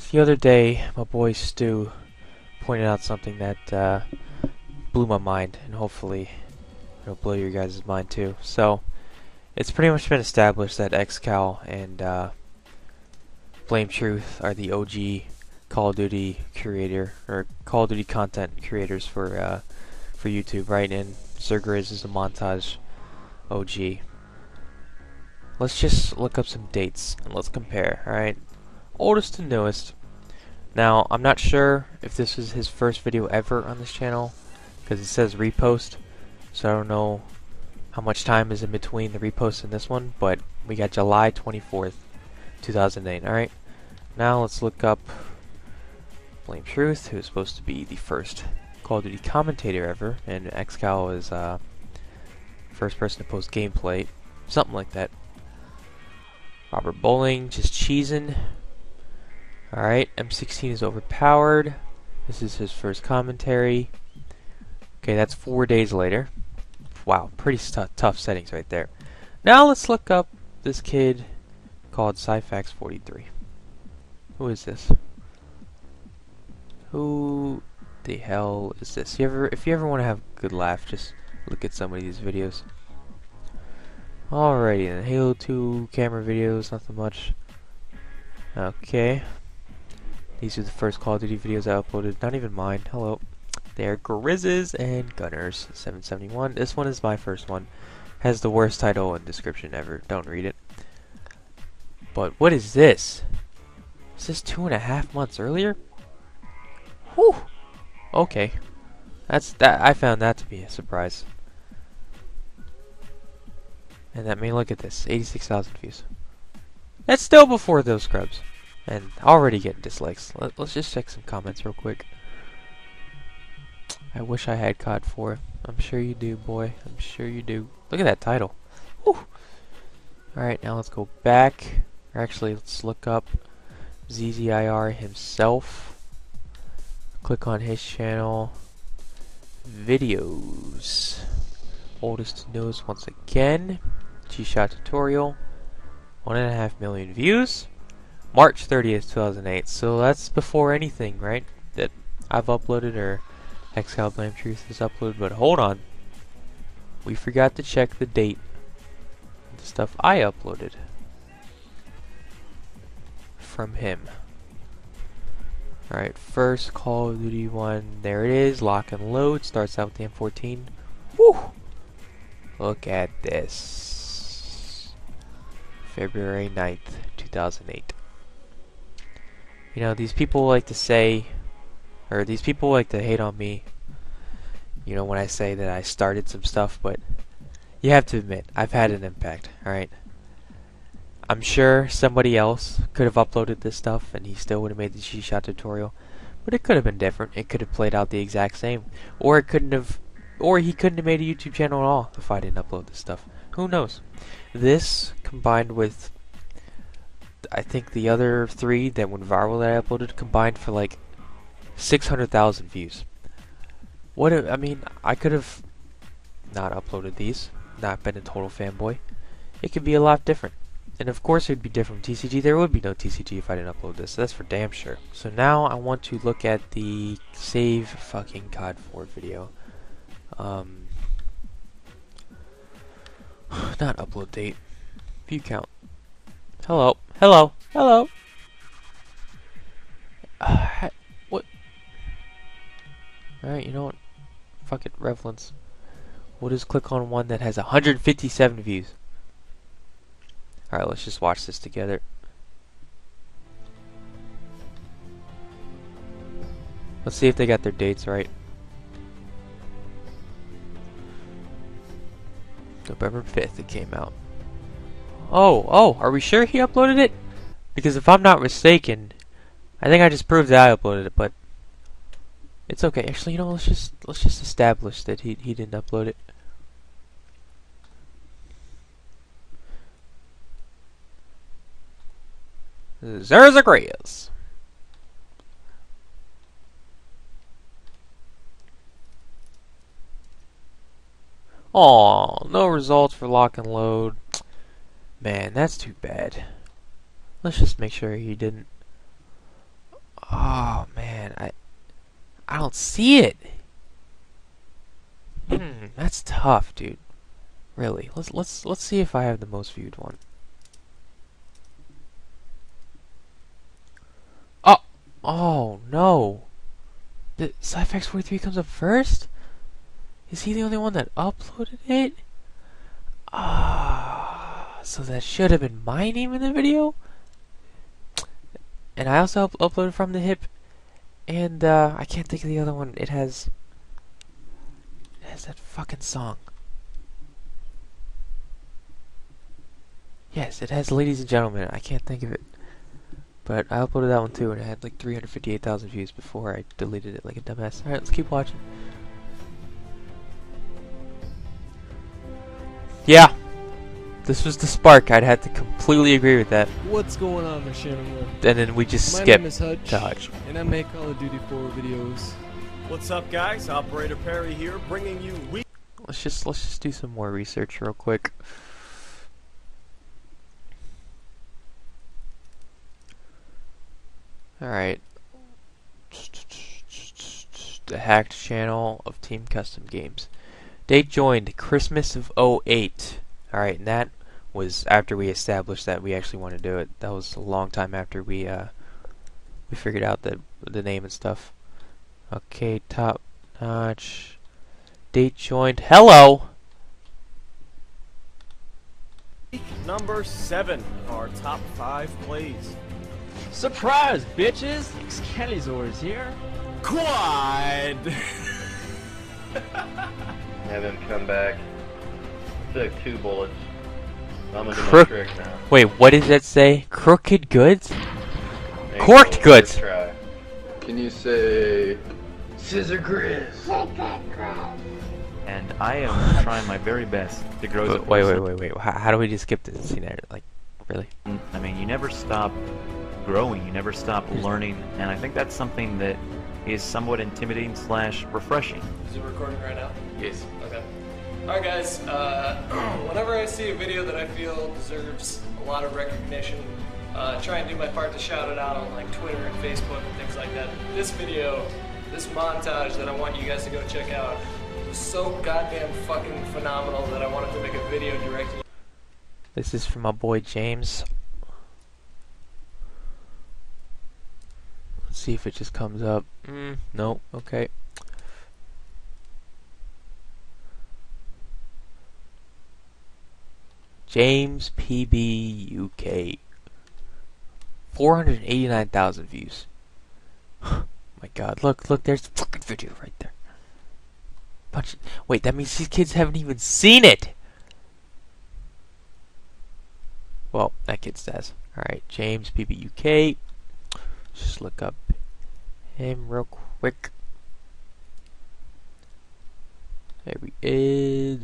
The other day, my boy Stu pointed out something that blew my mind, and hopefully it'll blow your guys' mind too. So, it's pretty much been established that XCal and Blame Truth are the OG Call of Duty creator, or Call of Duty content creators for YouTube, right? And Zergriz is the montage OG. Let's just look up some dates and let's compare, alright? Oldest to newest. Now, I'm not sure if this is his first video ever on this channel, because it says repost, so I don't know how much time is in between the repost and this one, but we got July 24th, 2008, alright? Now let's look up Blame Truth, who's supposed to be the first Call of Duty commentator ever, and XCal is first person to post gameplay, something like that. Robert Bowling, just cheesing. Alright, M16 is overpowered. This is his first commentary. Okay, that's 4 days later. Wow, pretty tough settings right there. Now let's look up this kid called Cyfax43. Who is this? Who the hell is this? If you ever want to have a good laugh, just look at some of these videos. Alrighty then, Halo 2 camera videos, nothing much. Okay. These are the first Call of Duty videos I uploaded, not even mine. Hello. They're Grizzes and Gunners 771. This one is my first one. Has the worst title and description ever. Don't read it. But what is this? Is this 2.5 months earlier? Whew. Okay. I found that to be a surprise. And I mean, look at this, 86,000 views. That's still before those scrubs. And already getting dislikes. Let's just check some comments real quick. I wish I had COD 4. I'm sure you do, boy. I'm sure you do. Look at that title. Whew. Alright, now let's go back. Or actually, let's look up ZZIR himself. Click on his channel. Videos. Oldest to newest once again. G-Shot tutorial. 1.5 million views. March 30th, 2008. So that's before anything, right? That I've uploaded or XCal Blame Truth has uploaded. But hold on. We forgot to check the date of the stuff I uploaded from him. Alright, first Call of Duty one. There it is. Lock and load. Starts out with the M14. Woo! Look at this. February 9th, 2008. You know, these people like to say, or these people like to hate on me, you know, when I say that I started some stuff, but you have to admit, I've had an impact, alright? I'm sure somebody else could have uploaded this stuff and he still would have made the G-Shot tutorial, but it could have been different. It could have played out the exact same. Or it couldn't have, or he couldn't have made a YouTube channel at all if I didn't upload this stuff. Who knows? This, combined with, I think the other 3 that went viral that I uploaded, combined for like 600,000 views. I mean, I could have not uploaded these, not been a total fanboy. It could be a lot different. And of course it would be different from TCG. There would be no TCG if I didn't upload this. That's for damn sure. So now I want to look at the save fucking COD 4 video. Not upload date. View count. Hello. Hello. Hello. What? Alright, you know what? Fuck it, Revlance. We'll just click on one that has 157 views. Alright, let's just watch this together. Let's see if they got their dates right. November 5th it came out. Oh, are we sure he uploaded it? Because if I'm not mistaken, I think I just proved that I uploaded it, but it's okay. Actually, you know, let's just establish that he didn't upload it. Zergriz. Aw, no results for lock and load. Man, that's too bad. Let's just make sure he didn't. don't see it. That's tough, dude. Really. Let's see if I have the most viewed one. Oh no. The Sci-Fax 43 comes up first? Is he the only one that uploaded it? So that should have been my name in the video? And I also uploaded from the hip. And I can't think of the other one. It has that fucking song. Yes, it has Ladies and Gentlemen. I can't think of it. But I uploaded that one too, and it had like 358,000 views before I deleted it like a dumbass. Alright, let's keep watching. Yeah, this was the spark. I'd had to completely agree with that. What's going on, Machinima? And then we just My skipped name is Hutch, to Hutch. and I make Call of Duty 4 videos. What's up, guys? Operator Perry here, bringing you Let's just do some more research real quick. Alright. The hacked channel of Team Custom Games. Date joined Christmas of 08. Alright, and that was after we established that we actually want to do it. That was a long time after we figured out the name and stuff. Okay, top notch. Date joined. Hello! number 7 of our top 5 plays. Surprise, bitches! Skellyzor's here. Quad! Have him come back. Took 2 bullets. I'm gonna do my Crook. trick now. Wait, what did that say? Crooked goods? Ain't Corked no goods. first try. Can you say Scissor Grizz? And I am trying my very best to grow as a person. Wait. How do we just skip this scene there? Like, really? I mean, you never stop growing, you never stop learning, and I think that's something that is somewhat intimidating / refreshing. Is it recording right now? Yes. Okay. Alright guys, whenever I see a video that I feel deserves a lot of recognition, try and do my part to shout it out on like Twitter and Facebook and things like that. This video, this montage that I want you guys to go check out was so goddamn fucking phenomenal that I wanted to make a video directly. This is from my boy James. Let's see if it just comes up. No, okay. James PB UK. 489,000 views. My god, look, there's the fucking video right there. Wait, that means these kids haven't even seen it! Well, that kid says. Alright, James PB UK. Just look up him real quick. There we is.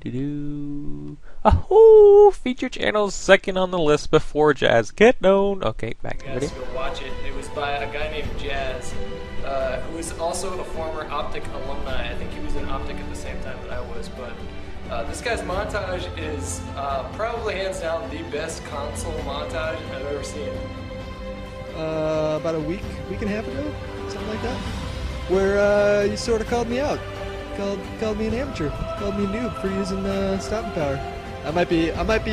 Ahoo! Feature channels second on the list before Jazz. Get known. Okay, back to the Guys, video. go watch it. It was by a guy named Jazz, who is also a former Optic alumni. I think he was in Optic at the same time that I was, but this guy's montage is probably hands down the best console montage I've ever seen. About a week and a half ago, something like that, where you sort of called me out, called me an amateur, called me a noob for using stopping power. I might be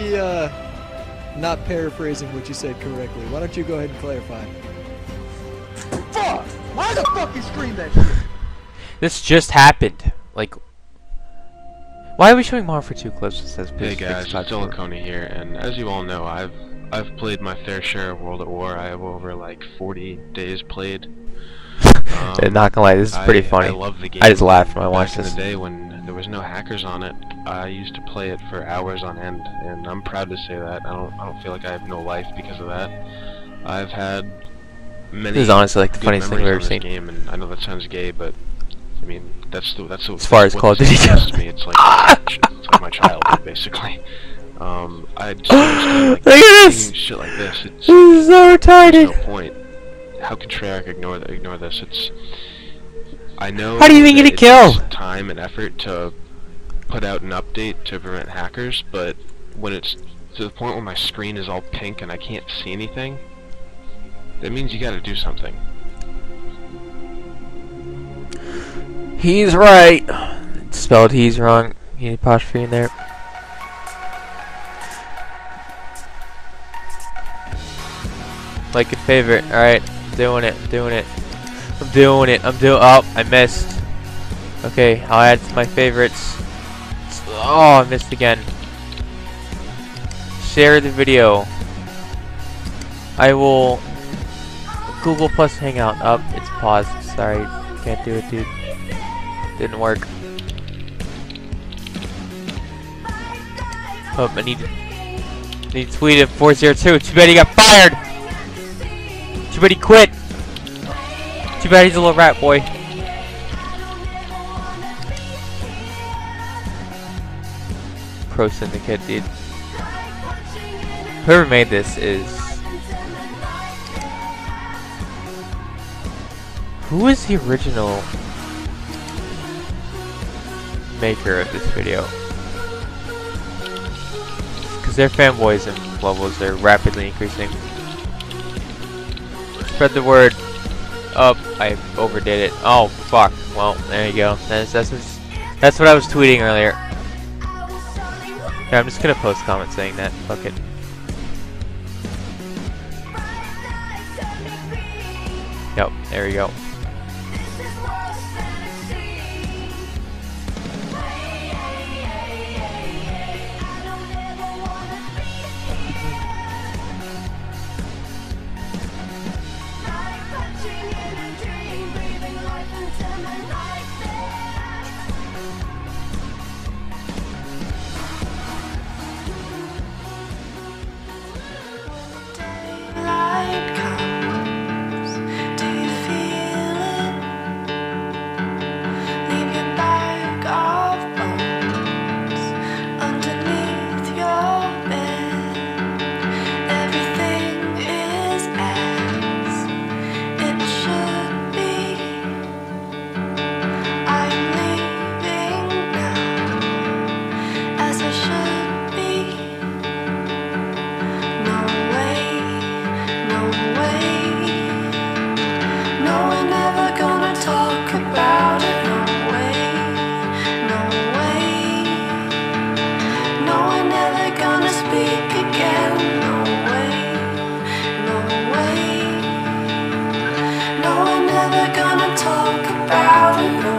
not paraphrasing what you said correctly. Why don't you go ahead and clarify? Fuck! Why the fuck you scream that shit? This just happened. Like, why are we showing Modern Warfare 2 clips that says Hey guys, it's Dylan Coney here, and as you all know, I've played my fair share of World at War. I have over like 40 days played. Not gonna lie, this is pretty funny. I love the game. I just laughed when I watched Back this. in the day when there was no hackers on it, I used to play it for hours on end, and I'm proud to say that. I don't feel like I have no life because of that. I've had many. This is honestly like the good funniest thing we've ever memories on seen. this game, and I know that sounds gay, but I mean that's as far as Call of Duty goes goes. to me. It's like my childhood, basically. I just understand, like, Look at this! seeing shit like this. This is so There's retarded. no point. How can Treyarch ignore this? I know. How do you even that get a it kill? takes time and effort to put out an update to prevent hackers, but when it's to the point where my screen is all pink and I can't see anything, that means you got to do something. He's right. It's spelled he's wrong. You need apostrophe in there. Like and favorite. Alright. Doing it. Doing it. I'm doing it. Oh, I missed. Okay, I'll add to my favorites. Oh, I missed again. Share the video. I will Google Plus Hangout. Up, it's paused. Sorry, can't do it, dude. Didn't work. Oh, I need to tweet at 402. Too bad he got fired. Too bad he quit. Too bad he's a little rat boy. Pro Syndicate, dude. Whoever made this is... Who is the original maker of this video? Because their fanboys and levels are rapidly increasing. Spread the word. Oh, I overdid it. Oh, fuck. Well, there you go. That's what I was tweeting earlier. Yeah, I'm just gonna post comments saying that. Fuck it. Yep, there we go. No, we're never gonna talk about it. No.